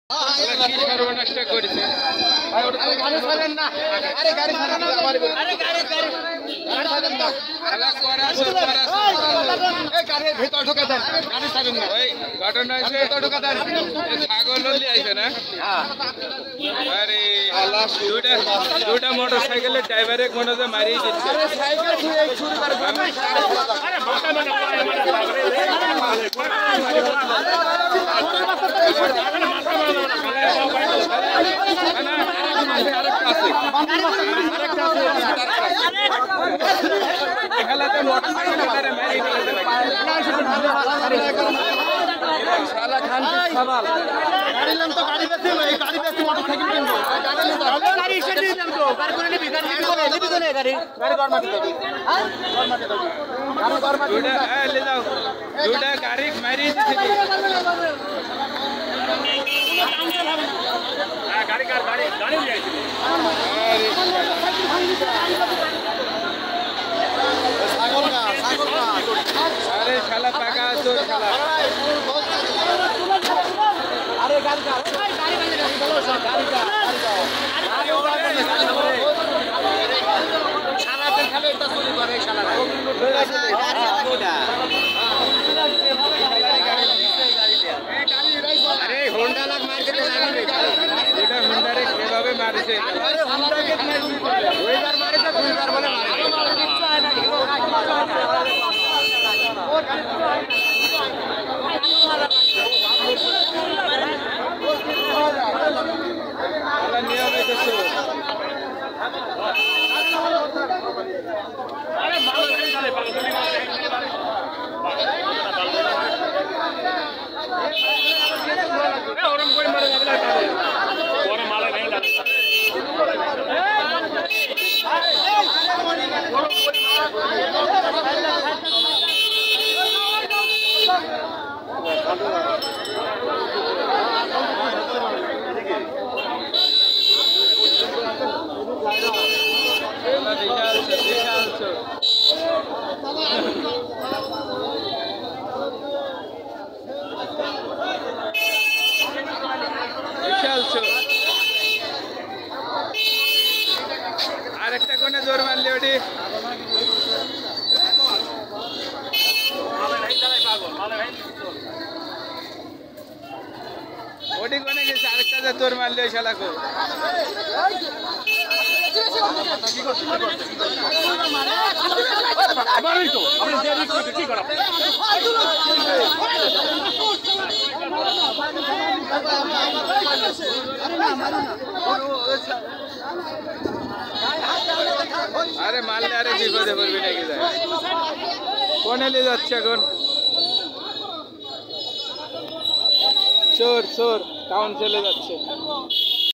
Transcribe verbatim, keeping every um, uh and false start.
কি সর্বনাশটা করেছে ঘটনা হয়েছে ছাগল আইছে না আরে দুটা দুটা মোটর সাইকেলের ড্রাইভারে কোনো যে মারিয়ে দিচ্ছে খেলাতে মোটর সাইকেলের মারিয়ে দিচ্ছে শালা খান সবাল গাড়ি নাম তো গাড়ি বেচে এই গাড়ি বেচে মোটর সাইকেল কিনবো গাড়ি নিতে গাড়ি এসে দিয়ে দাম তো গাড়ি করে নিবি গাড়ি নিবি নিবি তো নে গাড়ি গাড়ি গরমাতে দাও হ্যাঁ গরমাতে দাও গাড়ি গরমাতে দুটা এ ले जाओ দুটা গাড়ি মারিয়ে দিছে হ্যাঁ গাড়ি কার গাড়ি গাড়ি নিয়ে আইছে ছাগল না ছাগল না আরে শালা পাকা চোর শালা আরে গাড়ি কার গাড়ি গাড়ি গাড়ি বলো সব গাড়ি কার গাড়ি কার শালাতে খালি এটা চুরি করে শালারা গাড়ি কোডা আরে হোন্ডা লাগ মার্কেটে লাগবে এটা হোন্ডা রে কিভাবে মারছে আরে হোন্ডা কে দুইবার মারছে দুইবার বলে মারে কিচ্ছু হয় না ও কিচ্ছু হয় না আলা নিয়ম আছে তো আরে ভালো গাড়ি চলে পাগল তুমি এ ওরম করে মারে যাবে না ওরে মালে নাই লাগে আরেকটা কোনে জোর মারলে ওটি ওটি কোনে গেছে আরেকটা যে জোর মারলে ওই শালাকে মারই তো আপনি দেরি করে কি করা আরে মারলে আরে বিপদে পড়বি নাকি যায় কোনে নিয়ে যাচ্ছে এখন চোর চোর টাউন চলে যাচ্ছে